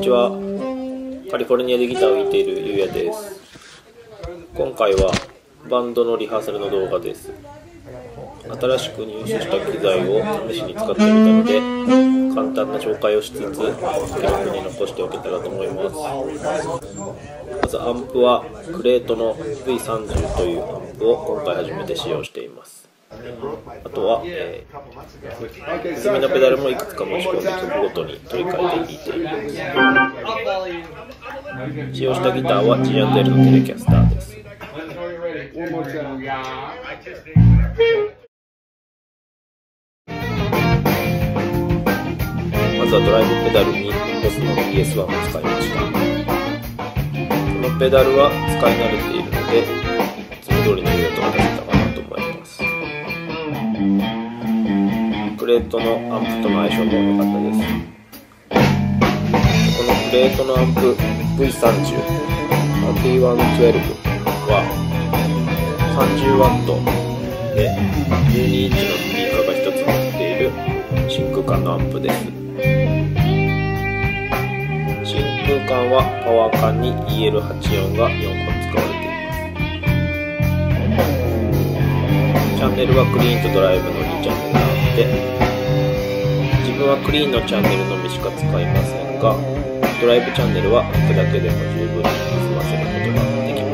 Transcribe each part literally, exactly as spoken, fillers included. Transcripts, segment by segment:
にちは。カリフォルニアでギターを弾いているゆうやです。今回はバンドのリハーサルの動画です。新しく入手した機材を試しに使ってみたので、簡単な紹介をしつつ記録に残しておけたらと思います。まずアンプはクレートの ブイさんじゅう というアンプを今回初めて使用しています。あとは、えー、歪みのペダルもいくつか持ち込んで曲ごとに取り替えて弾いています。使用したギターは ジーアンドエル のテレキャスターです。まずはドライブペダルにボスの ピーエスワン を使いました。このペダルは使い慣れているのでいつも通りの音が出せたかなと思います。クレートのアンプとの相性も良かったです。このクレートのアンプ ブイさんじゅう さんじゅういちじゅうは さんじゅうワット でじゅうにインチのスピーカーがひとつ持っている真空管のアンプです。真空管はパワー管に イーエルはちじゅうよん がよんほん使われています。チャンネルはクリーンとドライブのにチャンネルがあって、自分はクリーンのチャンネルのみしか使いませんが、ドライブチャンネルはアンプだけでも十分に済ませることができます。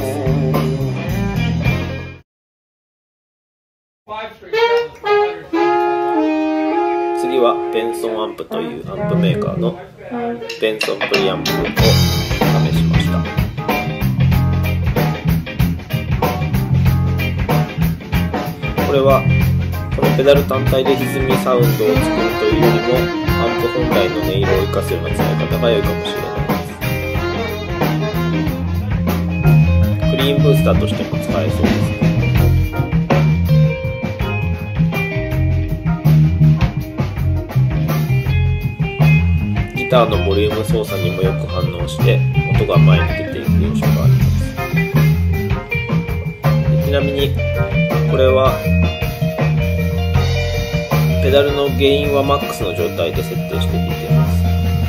次はベンソンアンプというアンプメーカーのベンソンプリアンプを試しました。これはこのペダル単体で歪みサウンドを作るというよりもアンプ本来の音色を生かすような使い方が良いかもしれないです。クリーンブースターとしても使えそうですね。ギターのボリューム操作にもよく反応して音が前に出ていく印象があります。ちなみにこれはペダルのゲインはマックスの状態で設定して弾いています。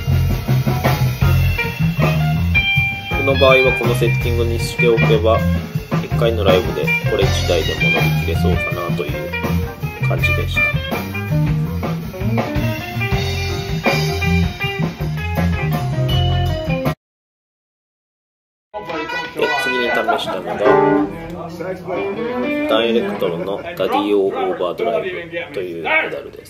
この場合はこのセッティングにしておけばいっかいのライブでこれいちだいでも乗り切れそうかなという感じでした。で次に試したのがダンエレクトロのダディオーオーバードライブというペダルです。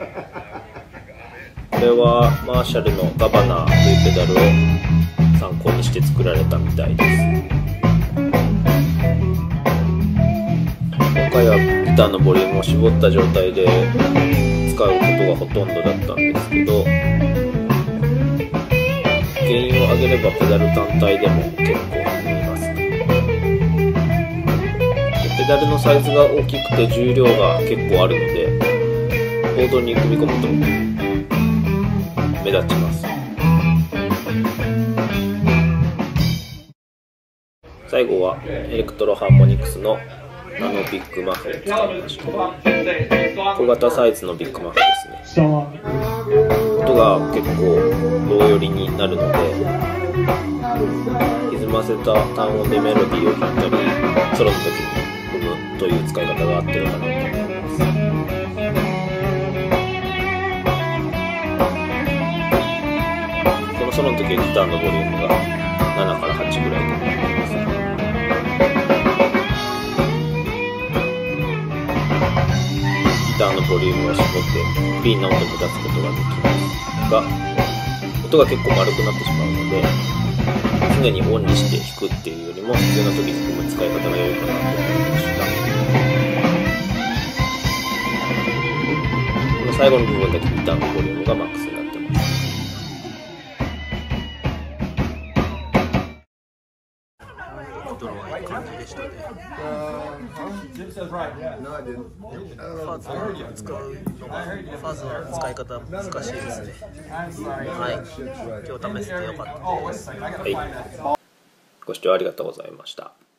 これはマーシャルのガバナーというペダルを参考にして作られたみたいです。今回はギターのボリュームを絞った状態で使うことがほとんどだったんですけど、ゲインを上げればペダル単体でも結構弾みますね。ペダルのサイズが大きくて重量が結構あるのでボードに組み込むと目立ちます。最後はエレクトロハーモニクスのナノビッグマフを使いました。小型サイズのビッグマフですね。音が結構ロー寄りになるので歪ませた単音でメロディーを弾いたりソロの時に踏むという使い方が合ってるかなと思います。このソロの時はギターのボリュームがななからはちぐらいとなっています。ギターのボリュームを絞ってクリーンな音も出すことができますが、音が結構丸くなってしまうので常にオンにして弾くっていうよりも必要な時に弾く使い方が良いかなと思いました。この最後の部分だけギターのボリュームがマックスになってます。 ドロはいい感じでしたね。ファズを使うのがファズの使い方難しいですね。はい、今日試せてよかったです。 はい、ご視聴ありがとうございました。